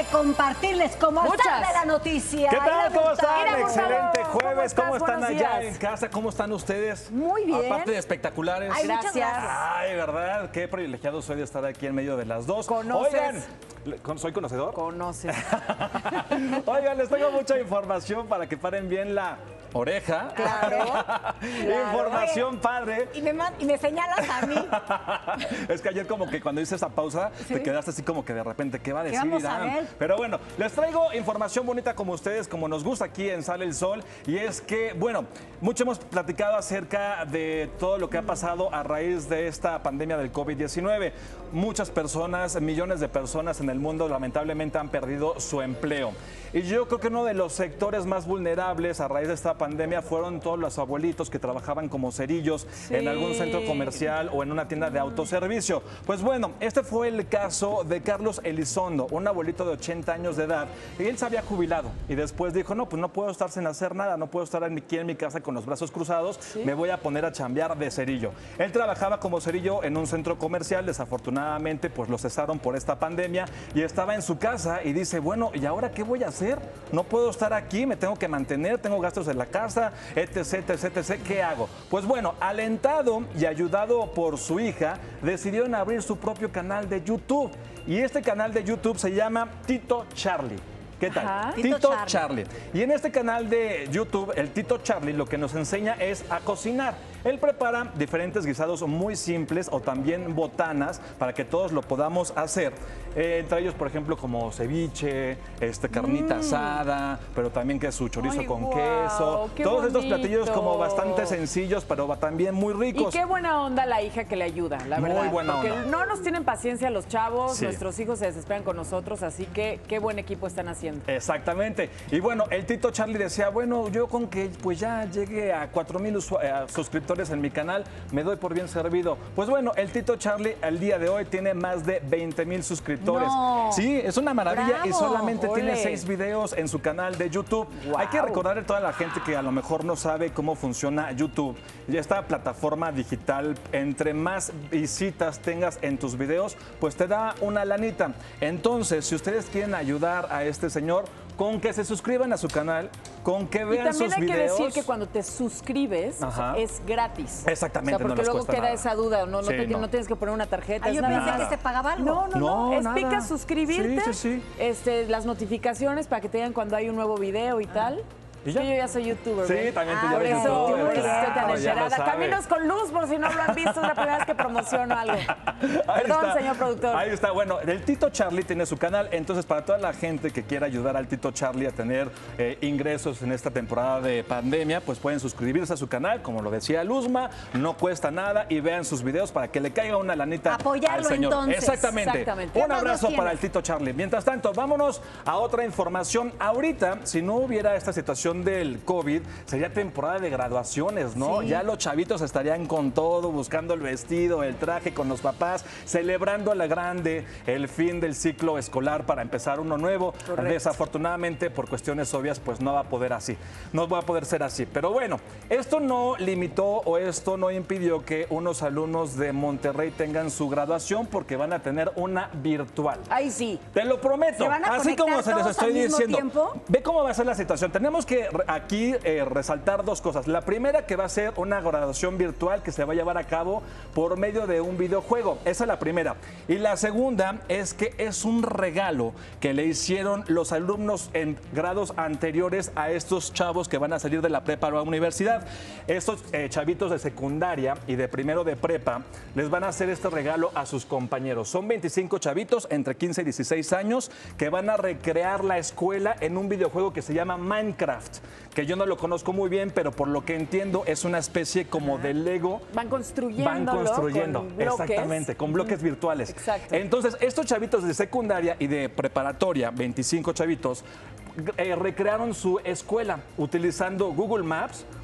compartirles cómo están de la noticia. ¿Qué tal? ¿Cómo están? Excelente jueves. ¿Cómo están allá en casa? ¿Cómo están ustedes? Muy bien. Aparte de espectaculares. Ay, gracias. Ay, ¿verdad? Qué privilegiado soy de estar aquí en medio de las dos. ¿Conoces? Oigan, ¿soy conocedor? Conoces. Oigan, les tengo mucha información para que paren bien la oreja. Claro. Información padre. Y me señalas a mí. Es que ayer como que cuando hice esa pausa, te quedaste así como que de repente, ¿qué va a decir vamos a Irán? ver? Pero bueno, les traigo información bonita como ustedes, como nos gusta aquí en Sale el Sol. Y es que, bueno, mucho hemos platicado acerca de todo lo que ha pasado a raíz de esta pandemia del COVID-19. Muchas personas, millones de personas en el mundo lamentablemente han perdido su empleo. Y yo creo que uno de los sectores más vulnerables a raíz de esta pandemia fueron todos los abuelitos que trabajaban como cerillos en algún centro comercial o en una tienda de autoservicio. Pues bueno, este fue el caso de Carlos Elizondo, un abuelito de 80 años de edad. Y él se había jubilado y después dijo, no, pues no puedo estar sin hacer nada, no puedo estar aquí en mi casa con los brazos cruzados, me voy a poner a chambear de cerillo. Él trabajaba como cerillo en un centro comercial, desafortunadamente pues lo cesaron por esta pandemia y estaba en su casa y dice, bueno, ¿y ahora qué voy a hacer? No puedo estar aquí, me tengo que mantener, tengo gastos en la casa, etc, etc, etc. ¿Qué hago? Pues bueno, alentado y ayudado por su hija, decidieron abrir su propio canal de YouTube. Y este canal de YouTube se llama Tito Charlie. ¿Qué tal? Ajá. Tito Charlie. Y en este canal de YouTube, el Tito Charlie lo que nos enseña es a cocinar. Él prepara diferentes guisados muy simples o también botanas para que todos lo podamos hacer. Entre ellos, por ejemplo, como ceviche, carnita asada, pero también que su chorizo con queso. Todos estos platillos como bastante sencillos, pero también muy ricos. Y qué buena onda la hija que le ayuda, la verdad. Muy buena onda. Porque no nos tienen paciencia los chavos, nuestros hijos se desesperan con nosotros, así que qué buen equipo están haciendo. Exactamente. Y bueno, el Tito Charlie decía, bueno, yo con que pues ya llegue a 4,000 suscriptores en mi canal, me doy por bien servido. Pues bueno, el Tito Charlie al día de hoy tiene más de 20,000 suscriptores. No. Sí, es una maravilla. Bravo. Y solamente tiene Ole. 6 videos en su canal de YouTube. Wow. Hay que recordarle a toda la gente que a lo mejor no sabe cómo funciona YouTube. Y esta plataforma digital, entre más visitas tengas en tus videos, pues te da una lanita. Entonces, si ustedes quieren ayudar a este señor, con que se suscriban a su canal, con que vean sus videos. Y también hay que decir que cuando te suscribes es gratis. Exactamente, o sea, porque no les luego cuesta queda nada. esa duda, no tienes que poner una tarjeta. Yo pensé que se pagaba algo. No, es nada. pica suscribirte, Sí. Las notificaciones para que te digan cuando hay un nuevo video y tal. ¿Y ya? Yo ya soy youtuber. Sí, ¿ves? también tú ya por eres eso, youtuber, por eso estoy tan claro, ya lo enterada. sabe. Caminos con luz, por si no lo han visto, es la primera vez que promociono algo. Ahí Perdón, está. señor productor. Ahí está. Bueno, el Tito Charlie tiene su canal, entonces para toda la gente que quiera ayudar al Tito Charlie a tener ingresos en esta temporada de pandemia, pues pueden suscribirse a su canal, como lo decía Luzma, no cuesta nada y vean sus videos para que le caiga una lanita Apoyarlo, al señor. entonces. Exactamente. Exactamente. Un abrazo para el Tito Charlie. Mientras tanto, vámonos a otra información. Ahorita, si no hubiera esta situación del COVID, sería temporada de graduaciones, ¿no? Sí. Ya los chavitos estarían con todo, buscando el vestido, el traje con los papás, celebrando a la grande el fin del ciclo escolar para empezar uno nuevo. Correcto. Desafortunadamente, por cuestiones obvias, pues no va a poder ser así. Pero bueno, esto no limitó o esto no impidió que unos alumnos de Monterrey tengan su graduación porque van a tener una virtual. Ahí sí. Te lo prometo, ¿Se van a así como conectar se les todos estoy al mismo diciendo. tiempo? Ve cómo va a ser la situación. Tenemos que aquí resaltar dos cosas. La primera, que va a ser una graduación virtual que se va a llevar a cabo por medio de un videojuego. Esa es la primera. Y la segunda es que es un regalo que le hicieron los alumnos en grados anteriores a estos chavos que van a salir de la prepa a la universidad. Estos chavitos de secundaria y de primero de prepa les van a hacer este regalo a sus compañeros. Son 25 chavitos entre 15 y 16 años que van a recrear la escuela en un videojuego que se llama Minecraft, que yo no lo conozco muy bien, pero por lo que entiendo es una especie como de Lego. Van construyendo. Con bloques. Exactamente, con bloques virtuales. Exacto. Entonces, estos chavitos de secundaria y de preparatoria, 25 chavitos, recrearon su escuela utilizando Google Maps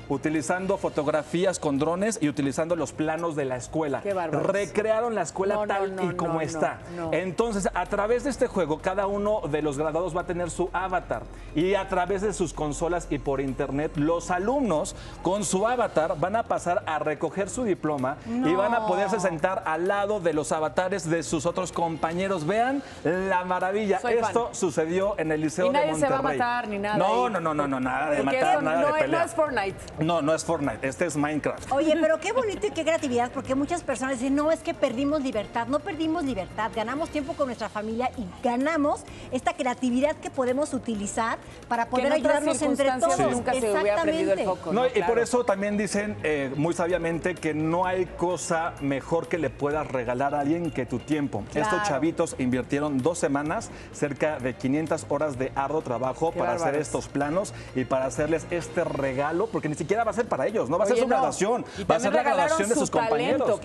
utilizando fotografías con drones y utilizando los planos de la escuela. Qué bárbaros. Recrearon la escuela tal y como está. Entonces, a través de este juego, cada uno de los graduados va a tener su avatar y a través de sus consolas y por internet, los alumnos con su avatar van a pasar a recoger su diploma y van a poderse sentar al lado de los avatares de sus otros compañeros. Vean la maravilla. Esto sucedió en el Liceo de Monterrey. Y nadie se va a matar ni nada. No, nada de matar, nada de pelea. No es Fortnite. No es Fortnite, este es Minecraft. Oye, pero qué bonito y qué creatividad, porque muchas personas dicen, no, es que perdimos libertad. No perdimos libertad, ganamos tiempo con nuestra familia y ganamos esta creatividad que podemos utilizar para poder ayudarnos entre todos. Nunca se hubiera prendido el foco. No, y por eso también dicen muy sabiamente que no hay cosa mejor que le puedas regalar a alguien que tu tiempo. Estos chavitos invirtieron 2 semanas, cerca de 500 horas de arduo trabajo para hacer estos planos y para hacerles este regalo, porque ni siquiera va a ser para ellos, no va a ser su graduación, va a ser la graduación de sus compañeros.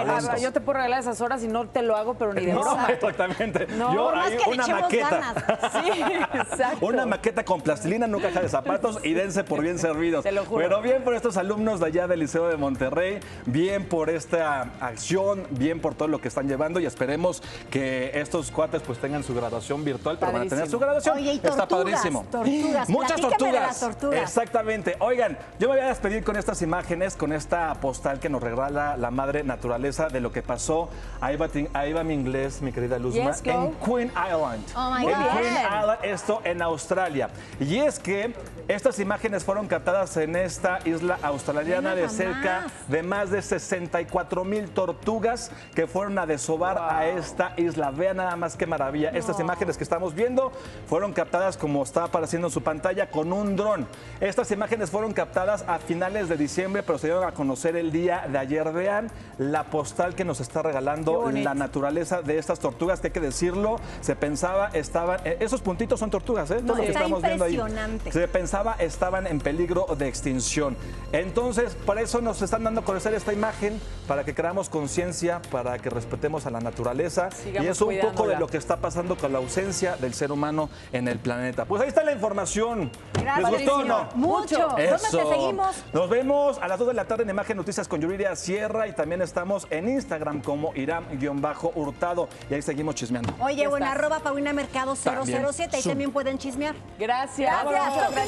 Yo te puedo regalar esas horas y no te lo hago, pero ni de broma. No, exactamente. No, yo más hay que una le maqueta. Sí, exacto. Una maqueta con plastilina en una caja de zapatos y dense por bien servidos. Te lo juro. Pero bien por estos alumnos de allá del Liceo de Monterrey, bien por esta acción, bien por todo lo que están llevando y esperemos que estos cuates pues tengan su graduación virtual, pero van a tener su graduación. Oye, y tortugas, está padrísimo. Muchas tortugas. Exactamente. Oigan, yo me voy a despedir con estas imágenes, con esta postal que nos regala la madre naturaleza de lo que pasó. Ahí va mi inglés, mi querida Luzma, en Queen Island. Oh my en God. Queen Island, esto en Australia. Y es que estas imágenes fueron captadas en esta isla australiana de cerca de más de 64,000 tortugas que fueron a desovar a esta isla. Vean nada más qué maravilla. Estas imágenes que estamos viendo fueron captadas, como está apareciendo en su pantalla, con un dron. Estas imágenes fueron captadas a finales de diciembre, pero se dieron a conocer el día de ayer. Vean la postal que nos está regalando la naturaleza de estas tortugas, que hay que decirlo, se pensaba esos puntitos son tortugas, todo lo que estamos viendo ahí. Se pensaba estaban en peligro de extinción. Entonces, por eso nos están dando a conocer esta imagen, para que creamos conciencia, para que respetemos a la naturaleza. Sigamos y es un poco cuidándola. de lo que está pasando con la ausencia del ser humano en el planeta. Pues ahí está la información. Gracias. ¿Les gustó o no? Mucho. ¿Dónde te seguimos? Nos vemos a las 2 de la tarde en Imagen Noticias con Yuridia Sierra y también estamos en Instagram como Iram-Hurtado y ahí seguimos chismeando. Oye, bueno, @Paulina Mercado 007, ahí también pueden chismear. Gracias. Gracias.